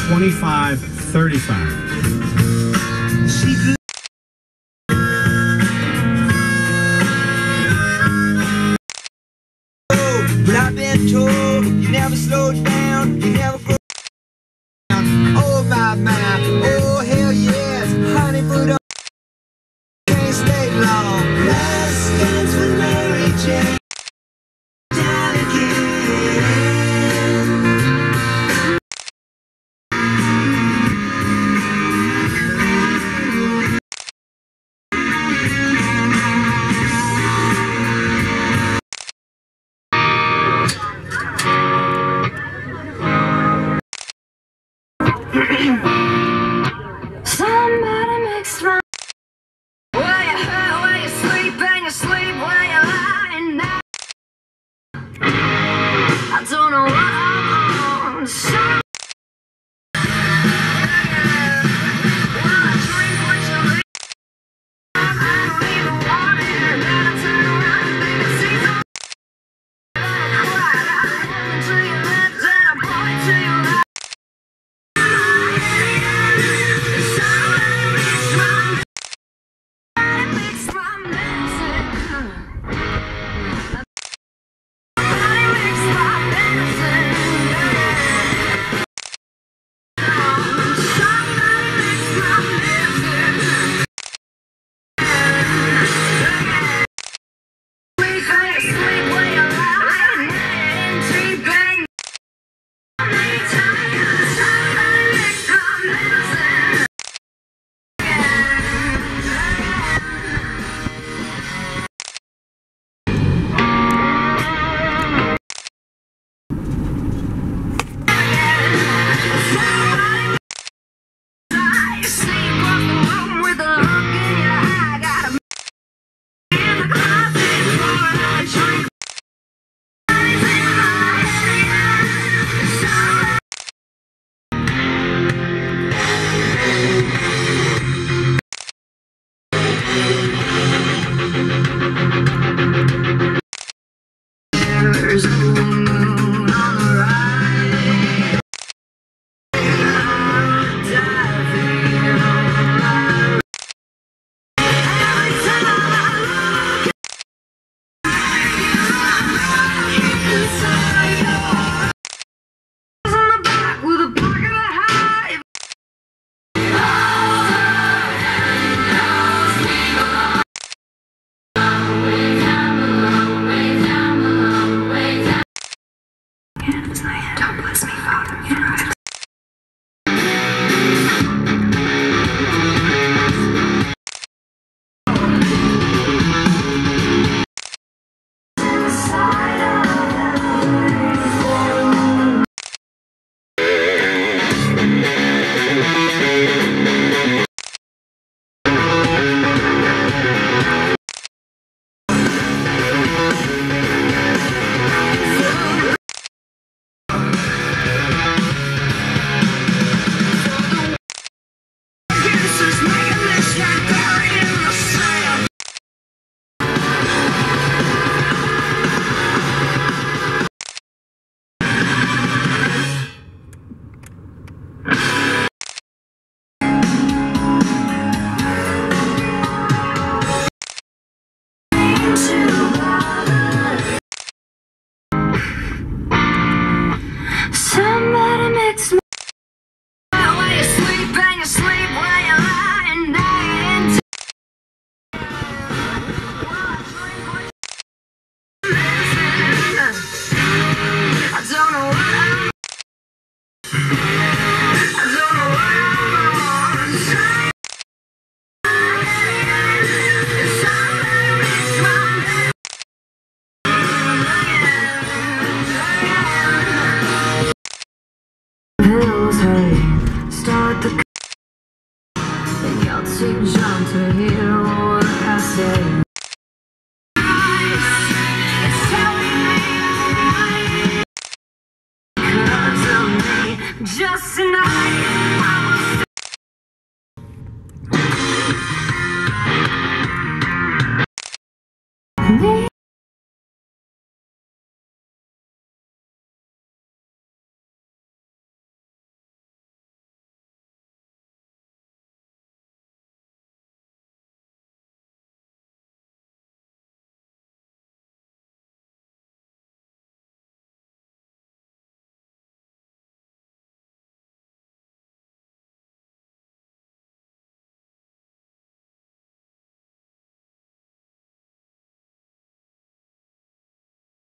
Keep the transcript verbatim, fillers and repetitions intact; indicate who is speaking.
Speaker 1: twenty-five thirty-five.
Speaker 2: But I've been told you never slow down, you never go down. Oh my, my, oh hell yes, honey, put up, can't stay long. Last dance with Mary Jane, down again.
Speaker 3: Somebody makes my where you hurt, where you sleep, and you sleep where you lying down. I don't know what I'm on. Some wanna drink what you leave. I don't even want it. Then I turn around and think I see something. I point to your left and I point to your right. There's a moon on the right. Diving on every time I look inside your eyes on the back with a pocket of hive. Don't bless me, Father. You know it. Somebody makes me where you sleep and you sleep where you're lying down. I don't know what I'm I don't know what I'm on. Somebody makes my hills, hey, start the and y'all take John to here.